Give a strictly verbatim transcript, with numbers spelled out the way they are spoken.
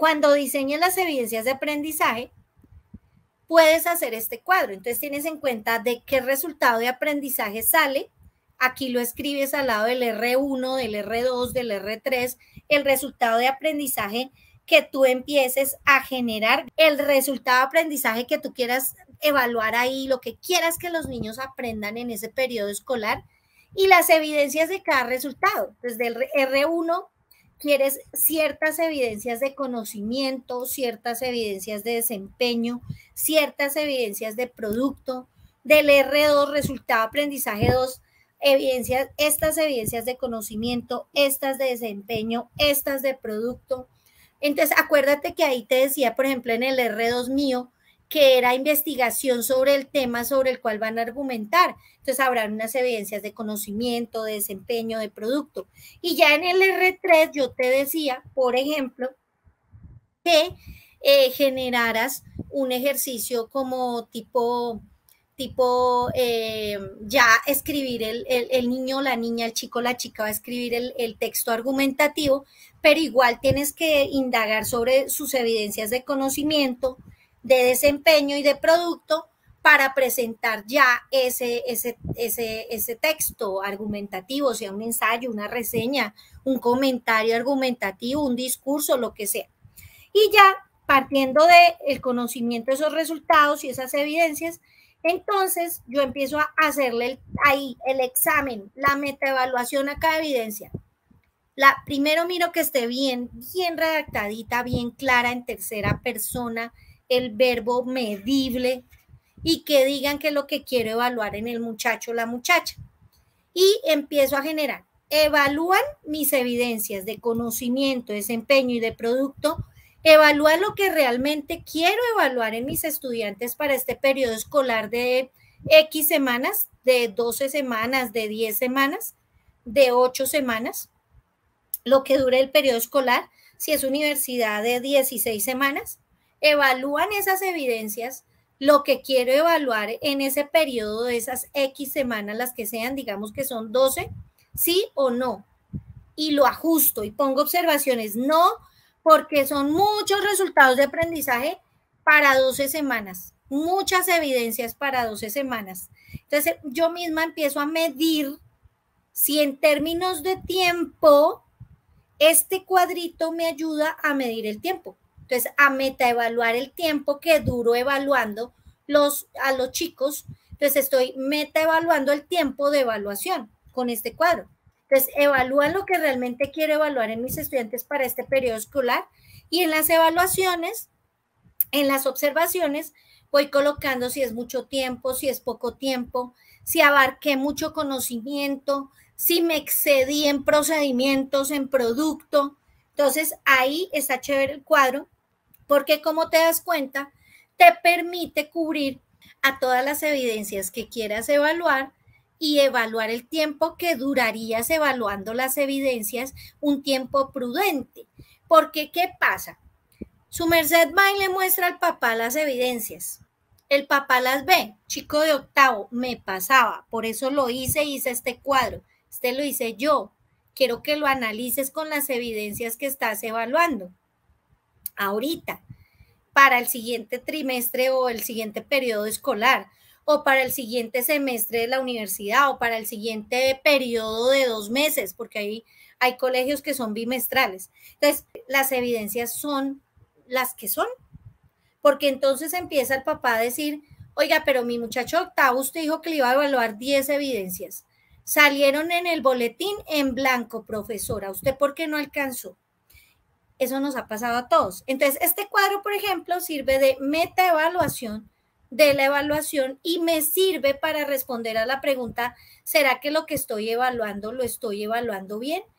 Cuando diseñes las evidencias de aprendizaje, puedes hacer este cuadro. Entonces tienes en cuenta de qué resultado de aprendizaje sale. Aquí lo escribes al lado del erre uno, del erre dos, del erre tres, el resultado de aprendizaje que tú empieces a generar, el resultado de aprendizaje que tú quieras evaluar ahí, lo que quieras que los niños aprendan en ese periodo escolar y las evidencias de cada resultado. Desde el erre uno quieres ciertas evidencias de conocimiento, ciertas evidencias de desempeño, ciertas evidencias de producto. Del erre dos, resultado aprendizaje dos, evidencias, estas evidencias de conocimiento, estas de desempeño, estas de producto. Entonces, acuérdate que ahí te decía, por ejemplo, en el erre dos mío, que era investigación sobre el tema sobre el cual van a argumentar. Entonces, habrá unas evidencias de conocimiento, de desempeño, de producto. Y ya en el erre tres yo te decía, por ejemplo, que eh, generaras un ejercicio como tipo, tipo eh, ya escribir el, el, el niño, la niña, el chico, la chica va a escribir el, el texto argumentativo, pero igual tienes que indagar sobre sus evidencias de conocimiento, de desempeño y de producto para presentar ya ese, ese, ese, ese texto argumentativo, o sea, un ensayo, una reseña, un comentario argumentativo, un discurso, lo que sea. Y ya partiendo del conocimiento de esos resultados y esas evidencias, entonces yo empiezo a hacerle el, ahí el examen, la metaevaluación a cada evidencia. La, primero miro que esté bien, bien redactadita, bien clara en tercera persona, el verbo medible y que digan que es lo que quiero evaluar en el muchacho o la muchacha. Y empiezo a generar, evalúan mis evidencias de conocimiento, desempeño y de producto, evalúan lo que realmente quiero evaluar en mis estudiantes para este periodo escolar de X semanas, de doce semanas, de diez semanas, de ocho semanas, lo que dure el periodo escolar, si es universidad de dieciséis semanas, evalúan esas evidencias, lo que quiero evaluar en ese periodo de esas X semanas, las que sean, digamos que son doce, sí o no, y lo ajusto y pongo observaciones, no, porque son muchos resultados de aprendizaje para doce semanas, muchas evidencias para doce semanas. Entonces yo misma empiezo a medir si en términos de tiempo, este cuadrito me ayuda a medir el tiempo. Entonces, a metaevaluar el tiempo que duro evaluando los, a los chicos. Entonces, estoy metaevaluando el tiempo de evaluación con este cuadro. Entonces, evalúan lo que realmente quiero evaluar en mis estudiantes para este periodo escolar y en las evaluaciones, en las observaciones, voy colocando si es mucho tiempo, si es poco tiempo, si abarqué mucho conocimiento, si me excedí en procedimientos, en producto. Entonces, ahí está chévere el cuadro, porque como te das cuenta, te permite cubrir a todas las evidencias que quieras evaluar y evaluar el tiempo que durarías evaluando las evidencias, un tiempo prudente. Porque, ¿qué pasa? Su merced va y le muestra al papá las evidencias. El papá las ve, chico de octavo, me pasaba, por eso lo hice, hice este cuadro. Este lo hice yo. Quiero que lo analices con las evidencias que estás evaluando ahorita, para el siguiente trimestre o el siguiente periodo escolar, o para el siguiente semestre de la universidad, o para el siguiente periodo de dos meses, porque ahí hay colegios que son bimestrales. Entonces, las evidencias son las que son, porque entonces empieza el papá a decir, oiga, pero mi muchacho octavo, usted dijo que le iba a evaluar diez evidencias. Salieron en el boletín en blanco, profesora. ¿Usted por qué no alcanzó? Eso nos ha pasado a todos. Entonces, este cuadro, por ejemplo, sirve de metaevaluación de la evaluación y me sirve para responder a la pregunta, ¿será que lo que estoy evaluando lo estoy evaluando bien?